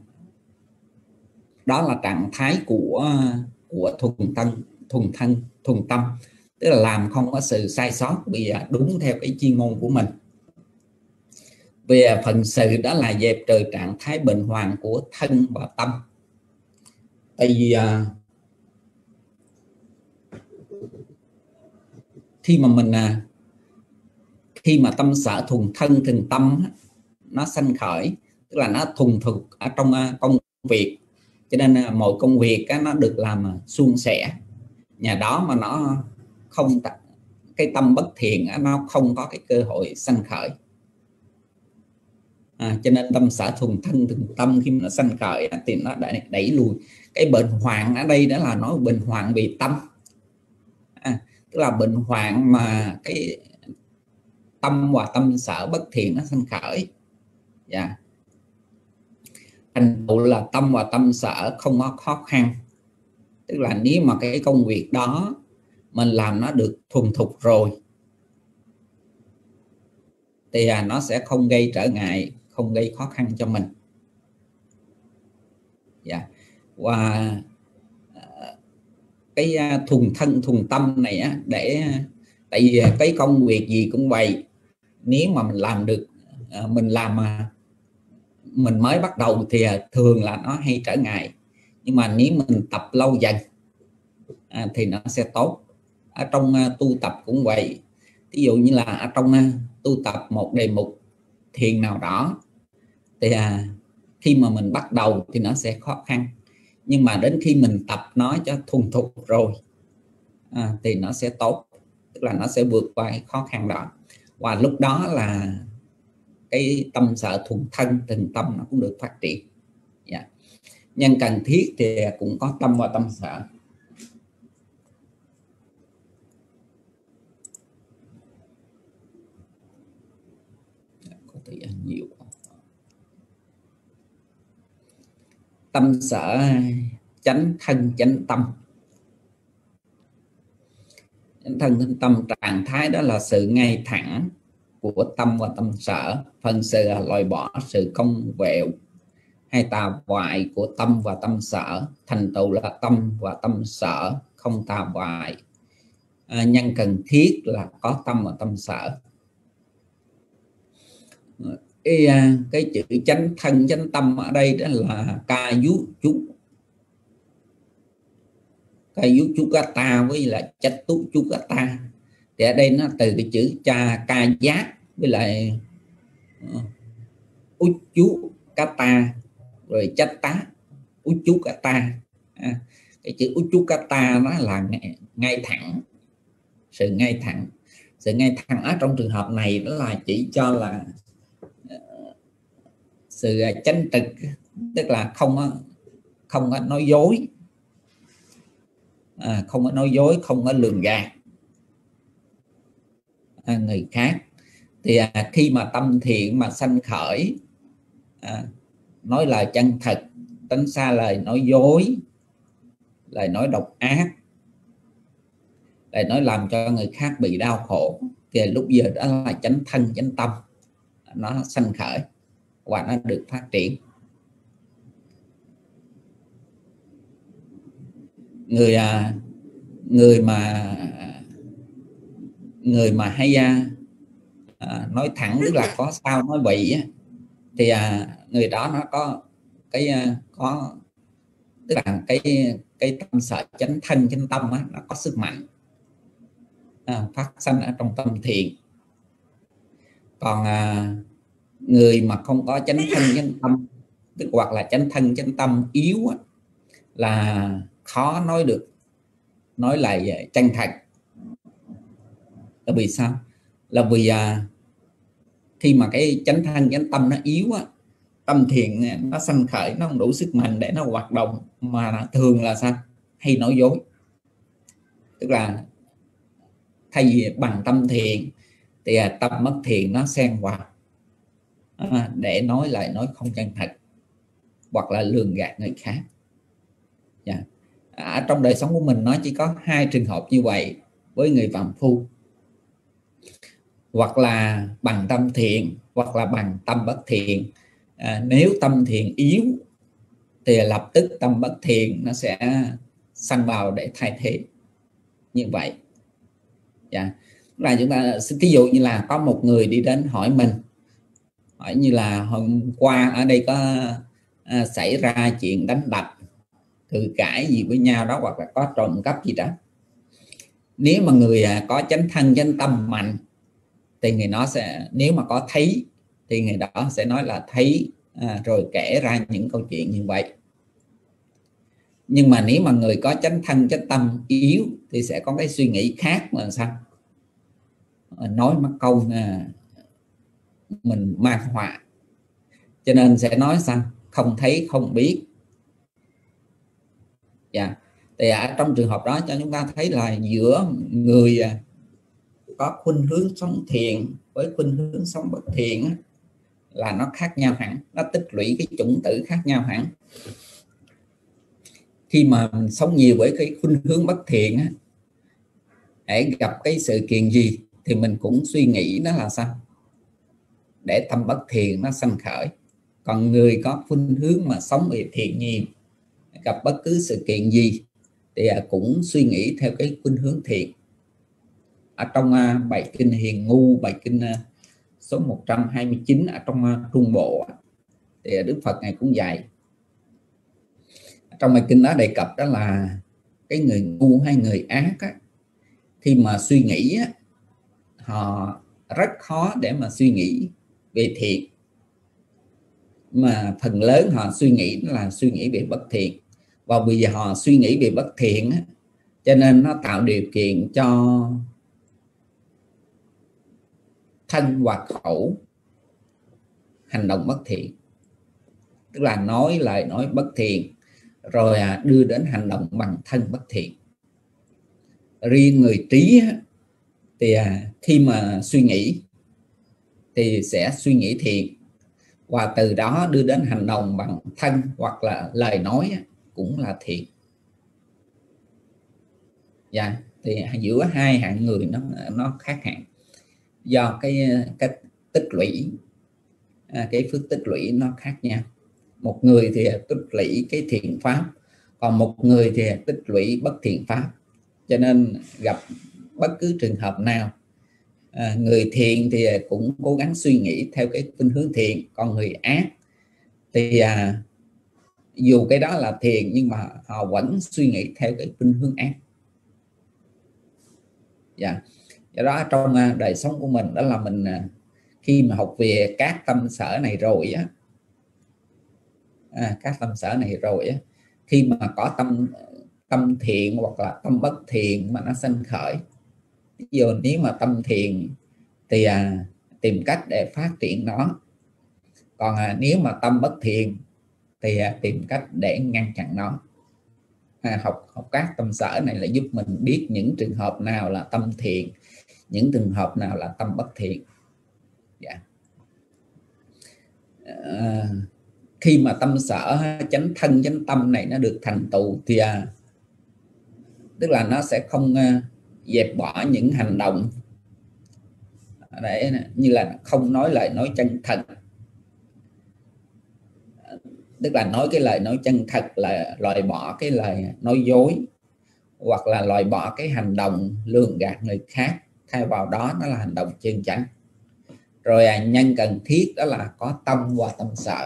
đó là trạng thái của thuần tâm, tức là làm không có sự sai sót, vì đúng theo cái chuyên môn của mình. Về phần sự đó là dẹp trừ trạng thái bệnh hoạn của thân và tâm. Tại vì khi mà tâm sở thuần thân thuần tâm nó sanh khởi, tức là nó thuần thục ở trong công việc, cho nên mọi công việc nó được làm suôn sẻ. Nhà đó mà nó không, cái tâm bất thiện nó không có cái cơ hội sanh khởi. Cho nên tâm sở thuần thân thuần tâm khi mà nó sanh khởi thì nó đẩy lùi cái bệnh hoạn. Ở đây đó là nói bệnh hoạn về tâm, tức là bệnh hoạn mà cái tâm và tâm sở bất thiện nó sanh khởi. Thành tựu là tâm và tâm sở không có khó khăn, tức là nếu mà cái công việc đó mình làm nó được thuần thục rồi thì nó sẽ không gây trở ngại, không gây khó khăn cho mình. Và cái thuần thân thuần tâm này tại vì cái công việc gì cũng vậy, nếu mà mình làm được, mình mới bắt đầu thì thường là nó hay trở ngại, nhưng mà nếu mình tập lâu dần thì nó sẽ tốt. Ở trong tu tập cũng vậy, ví dụ như là ở trong tu tập một đề mục thiền nào đó thì khi mà mình bắt đầu thì nó sẽ khó khăn, nhưng mà đến khi mình tập nó cho thuần thục rồi thì nó sẽ tốt, tức là nó sẽ vượt qua cái khó khăn đó. Và lúc đó là cái tâm sở thuần thân thuần tâm nó cũng được phát triển. Nhân cần thiết thì cũng có tâm và tâm sở. Có thể nhiều tâm sở chánh thân chánh tâm. Chánh thân chánh tâm, trạng thái đó là sự ngay thẳng của tâm và tâm sở. Phần sự là loại bỏ sự cong vẹo hay tà hoại của tâm và tâm sở. Thành tựu là tâm và tâm sở không tà hoại. Nhân cần thiết là có tâm và tâm sở. Cái chữ chánh thân chánh tâm ở đây đó là ca dú chú kata với lại chánh tú chú kata. Thì ở đây nó từ cái chữ ca giác với lại út chú kata rồi chánh tá út chú kata. Cái chữ út chú kata nó là ngay thẳng, sự ngay thẳng. Sự ngay thẳng ở trong trường hợp này đó là chỉ cho là sự chánh trực, tức là không có nói dối, không có nói dối, không có lường gạt người khác. Thì khi mà tâm thiện mà sanh khởi, nói lời chân thật, tránh xa lời nói dối, lời nói độc ác, lời nói làm cho người khác bị đau khổ, thì lúc giờ đó là chánh thân chánh tâm nó sanh khởi và nó được phát triển. Người mà hay nói thẳng, tức là có sao nói vậy thì người đó nó có tức là cái tâm sở chánh thân chánh tâm nó có sức mạnh. phát sanh ở trong tâm thiện. Còn người mà không có chánh thân chánh tâm, tức hoặc là chánh thân chánh tâm yếu á, là khó nói được, nói lại chân thật. Là vì sao? Là vì khi mà cái chánh thân chánh tâm nó yếu á, tâm thiện nó sanh khởi, nó không đủ sức mạnh để nó hoạt động, mà thường là sao? Hay nói dối. Tức là thay vì bằng tâm thiện thì tâm bất thiện nó xen vào để nói lại nói không chân thật, hoặc là lường gạt người khác. Ở trong đời sống của mình nó chỉ có hai trường hợp như vậy với người phàm phu, hoặc là bằng tâm thiện hoặc là bằng tâm bất thiện. Nếu tâm thiện yếu thì lập tức tâm bất thiện nó sẽ sanh vào để thay thế như vậy. Là chúng ta ví dụ như là có một người đi đến hỏi mình, hỏi như là hôm qua ở đây có xảy ra chuyện đánh đập, cự cãi gì với nhau đó, hoặc là có trộm cắp gì đó. Nếu mà người có chánh thân chánh tâm mạnh thì người nó sẽ, nếu mà có thấy thì người đó sẽ nói là thấy, rồi kể ra những câu chuyện như vậy. Nhưng mà nếu mà người có chánh thân chánh tâm yếu thì sẽ có cái suy nghĩ khác, là sao? Nói mất câu mình mang họa, cho nên sẽ nói sao? Không thấy không biết. Thì ở trong trường hợp đó cho chúng ta thấy là giữa người có khuynh hướng sống thiện với khuynh hướng sống bất thiện là nó khác nhau hẳn, nó tích lũy cái chủng tử khác nhau hẳn. Khi mà mình sống nhiều với cái khuynh hướng bất thiện hãy gặp cái sự kiện gì thì mình cũng suy nghĩ đó là sao? Để tâm bất thiện nó sanh khởi. Còn người có khuynh hướng mà sống về thiện nhiều, gặp bất cứ sự kiện gì thì cũng suy nghĩ theo cái khuynh hướng thiện. Ở trong bài kinh Hiền Ngu, bài kinh số 129 ở trong Trung Bộ thì Đức Phật Ngài cũng dạy. Trong bài kinh đó đề cập đó là cái người ngu hay người ác khi mà suy nghĩ họ rất khó để mà suy nghĩ về thiện, mà phần lớn họ suy nghĩ là suy nghĩ về bất thiện. Và vì họ suy nghĩ về bất thiện cho nên nó tạo điều kiện cho thân hoặc khẩu hành động bất thiện, tức là nói lời nói bất thiện rồi đưa đến hành động bằng thân bất thiện. Riêng người trí thì khi mà suy nghĩ thì sẽ suy nghĩ thiện, và từ đó đưa đến hành động bằng thân hoặc là lời nói cũng là thiện. Thì giữa hai hạng người nó khác hẳn, do cái tích lũy, cái phước tích lũy nó khác nhau. Một người thì tích lũy cái thiện pháp, còn một người thì tích lũy bất thiện pháp. Cho nên gặp bất cứ trường hợp nào, người thiện thì cũng cố gắng suy nghĩ theo cái khuynh hướng thiện, còn người ác thì dù cái đó là thiện nhưng mà họ vẫn suy nghĩ theo cái khuynh hướng ác. Do đó trong đời sống của mình đó là mình khi mà học về các tâm sở này rồi các tâm sở này rồi khi mà có tâm thiện hoặc là tâm bất thiện mà nó sanh khởi, ví dụ nếu mà tâm thiện thì tìm cách để phát triển nó, còn nếu mà tâm bất thiện thì tìm cách để ngăn chặn nó. Học các tâm sở này là giúp mình biết những trường hợp nào là tâm thiện, những trường hợp nào là tâm bất thiện. Khi mà tâm sở chánh thân chánh tâm này nó được thành tựu thì tức là nó sẽ không dẹp bỏ những hành động để như là không nói lời nói chân thật, tức là nói cái lời nói chân thật là loại bỏ cái lời nói dối, hoặc là loại bỏ cái hành động lường gạt người khác, thay vào đó nó là hành động chân chánh. Rồi nhân cần thiết đó là có tâm và tâm sở.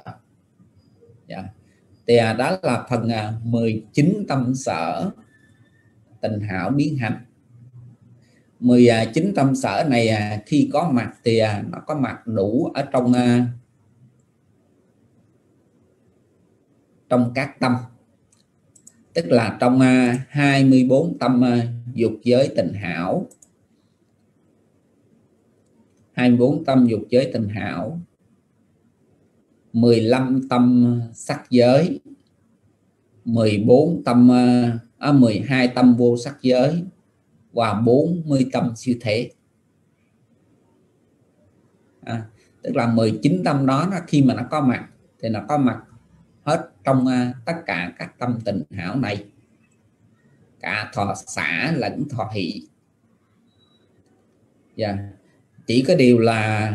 Thì đó là phần 19 tâm sở tình hảo biến hành. 19 tâm sở này khi có mặt thì nó có mặt đủ ở trong các tâm, tức là trong 24 tâm dục giới tình hảo, 24 tâm dục giới tình hảo, 15 tâm sắc giới, 12 tâm vô sắc giới và 40 tâm siêu thế. Tức là 19 tâm đó khi mà nó có mặt thì nó có mặt hết trong tất cả các tâm tình hảo này, cả thọ xả lẫn thọ hỷ. Chỉ có điều là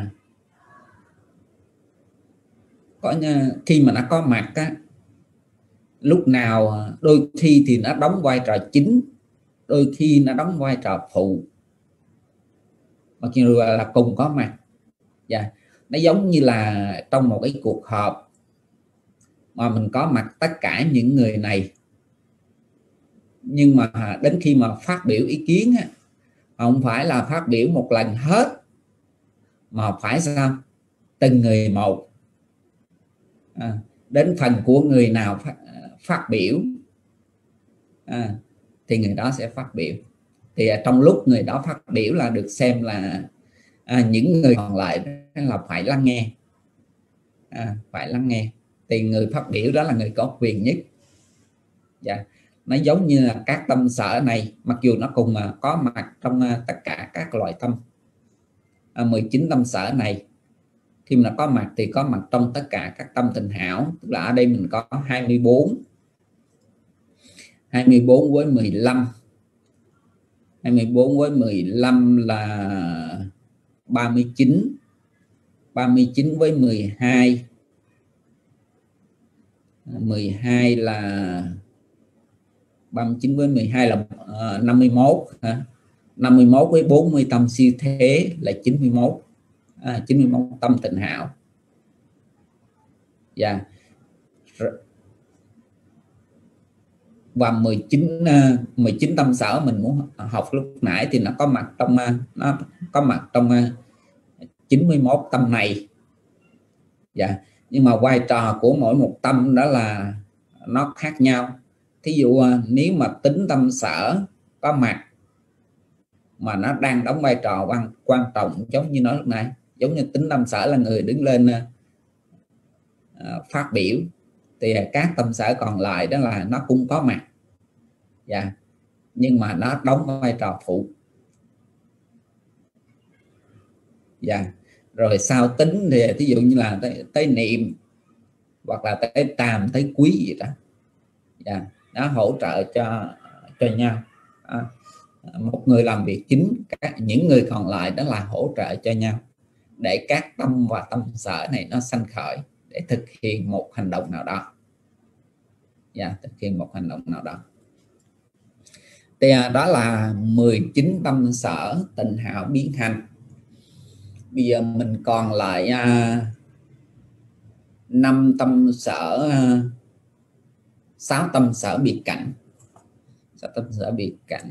khi mà nó có mặt lúc nào đôi khi thì nó đóng vai trò chính, đôi khi nó đóng vai trò phụ, mặc dù là cùng có mặt. Nó giống như là trong một cái cuộc họp mà mình có mặt tất cả những người này, nhưng mà đến khi mà phát biểu ý kiến không phải là phát biểu một lần hết, mà phải sao từng người một. Đến phần của người nào phát biểu thì người đó sẽ phát biểu. Thì trong lúc người đó phát biểu là được xem là những người còn lại là phải lắng nghe, phải lắng nghe. Thì người phát biểu đó là người có quyền nhất. Nó giống như là các tâm sở này, mặc dù nó cùng có mặt trong tất cả các loại tâm, 19 tâm sở này khi mà nó có mặt thì có mặt trong tất cả các tâm tình hảo. Tức là ở đây mình có 24 với 15, 24 với 15 là 39, 39 với 12 là 39 với 12 là 51 hả? 51 với 40 tâm siêu thế là 91, 91 tâm tịnh hảo. Và 19 tâm sở mình muốn học lúc nãy thì nó có mặt trong 91 tâm này. Nhưng mà vai trò của mỗi một tâm đó là nó khác nhau. Thí dụ nếu mà tính tâm sở có mặt mà nó đang đóng vai trò quan trọng, giống như nói lúc nãy, giống như tính tâm sở là người đứng lên phát biểu, thì các tâm sở còn lại đó là nó cũng có mặt, nhưng mà nó đóng vai trò phụ. Rồi sau tính thì ví dụ như là tới niệm hoặc là tới tàm, tới quý gì đó, nó hỗ trợ cho nhau. Một người làm việc chính, những người còn lại đó là hỗ trợ cho nhau để các tâm và tâm sở này nó sanh khởi để thực hiện một hành động nào đó. Thực hiện một hành động nào đó. Thì đó là 19 tâm sở tịnh hảo biến hành. Bây giờ mình còn lại 5 tâm sở, 6 tâm sở biệt cảnh. 6 tâm sở biệt cảnh.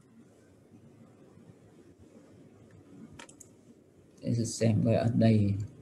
Để xem ở đây